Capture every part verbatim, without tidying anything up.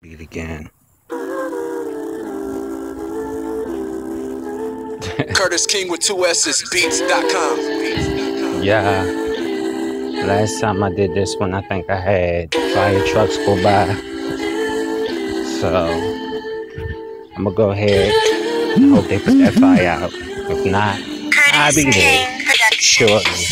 Beat again. Curtis King with two S's, beats dot com. Yeah. Last time I did this one, I think I had fire trucks go by. So I'm gonna go ahead and hope they put that fire out. If not, I'll be there shortly.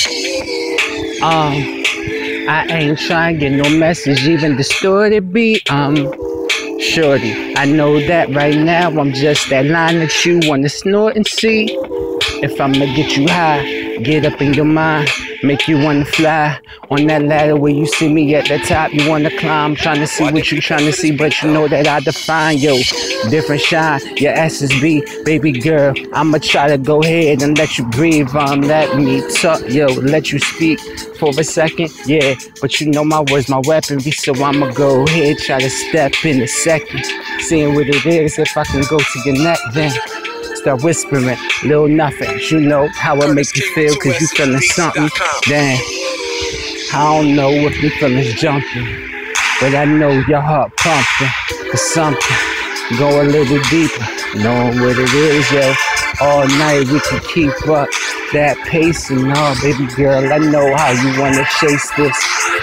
Um, I ain't trying to get no message, even distorted beat. Um, shorty, I know that right now I'm just that line that you wanna snort and see. If I'ma get you high, get up in your mind, make you wanna fly on that ladder where you see me at the top. You wanna climb, trying to see what you trying to see, but you know that I define yo. Different shine, your essence be, baby girl. I'ma try to go ahead and let you breathe. Um, let me talk, yo, let you speak for a second, yeah. But you know my words, my weapon be, so I'ma go ahead, try to step in a second, seeing what it is. If I can go to your neck, then start whispering, little nothing. You know how it make you feel, cause you feeling something. Damn, I don't know if your feelings jumping, but I know your heart pumping for something. Go a little deeper, knowing what it is, yo. All night we can keep up that pace and all, baby girl. I know how you wanna chase this.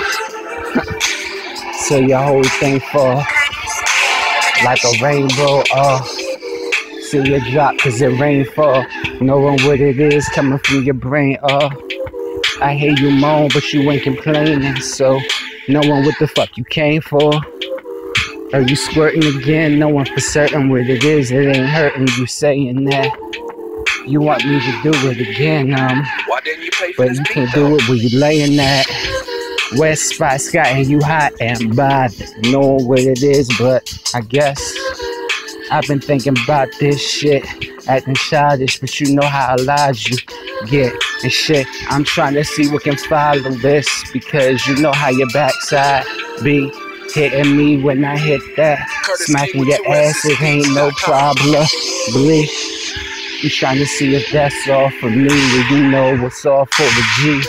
So your whole thing fall like a rainbow, oh. See you drop cause it rain fall, knowing what it is coming from your brain, oh. I hear you moan but you ain't complaining, so knowing what the fuck you came for. Are you squirting again, knowing for certain what it is, it ain't hurting you saying that you want me to do it again, um, Why didn't you pay for but you can do it where you laying that west spot sky and you hot and bothered, knowing what it is, but I guess I've been thinking about this shit, acting childish, but you know how loud you get and shit. I'm trying to see what can follow this, because you know how your backside be hitting me when I hit that, smacking your ass, it ain't no problem. Believe you trying to see if that's all for me, well, you know what's all for the G.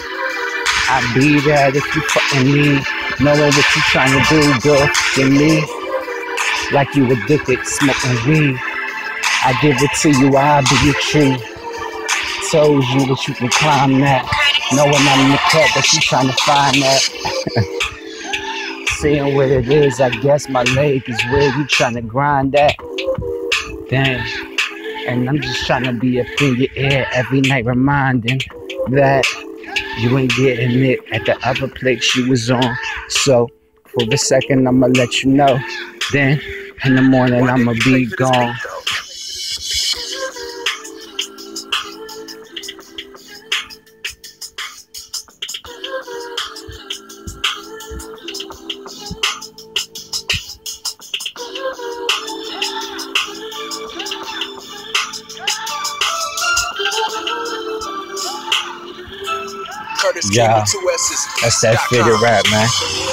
I be that if you fucking need, knowing what you trying to do, girl, for me. Like you addicted, smoking weed. I give it to you, I'll be your tree. Told you that you can climb that, knowing I'm in the cut, but you trying to find that. Seeing what it is, I guess my leg is where you trying to grind that. Damn. And I'm just trying to be up in your ear every night, reminding that you ain't getting it at the other place you was on. So for a second I'ma let you know, then in the morning I'ma be gone. Yeah, that's that fitted rap, man.